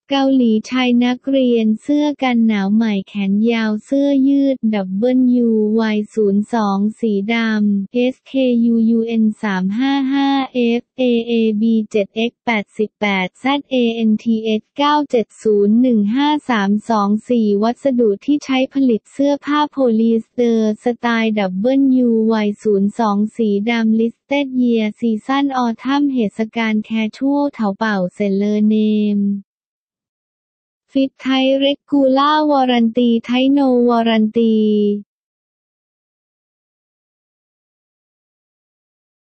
เกาหลีชายนักเรียนเสื้อกันหนาวใหม่แขนยาวเสื้อยืด WY02 สีดำ SKUUN 355F AAB 7X88 ZANTH 9701532 วัสดุที่ใช้ผลิตเสื้อผ้าโพลีสเตอร์สไตล์ WY02 สีดำ Listed Year Season Autumn เหตุการณ์ Casual เถาเป่าเซเลอร์เนมฟิตไทเรกูล่าวอรันตีไทโนวอรันตี